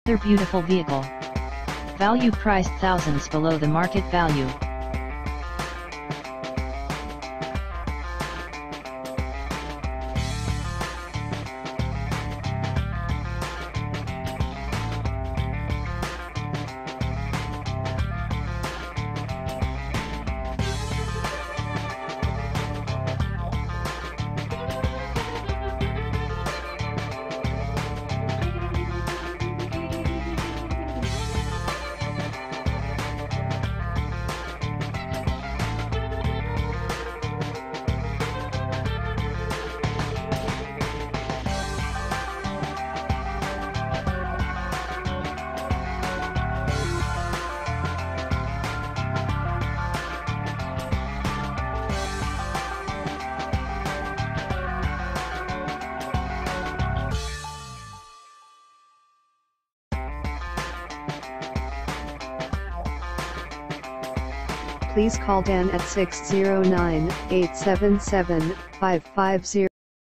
Another beautiful vehicle. Value priced thousands below the market value. Please call Dan at 609-877-5500.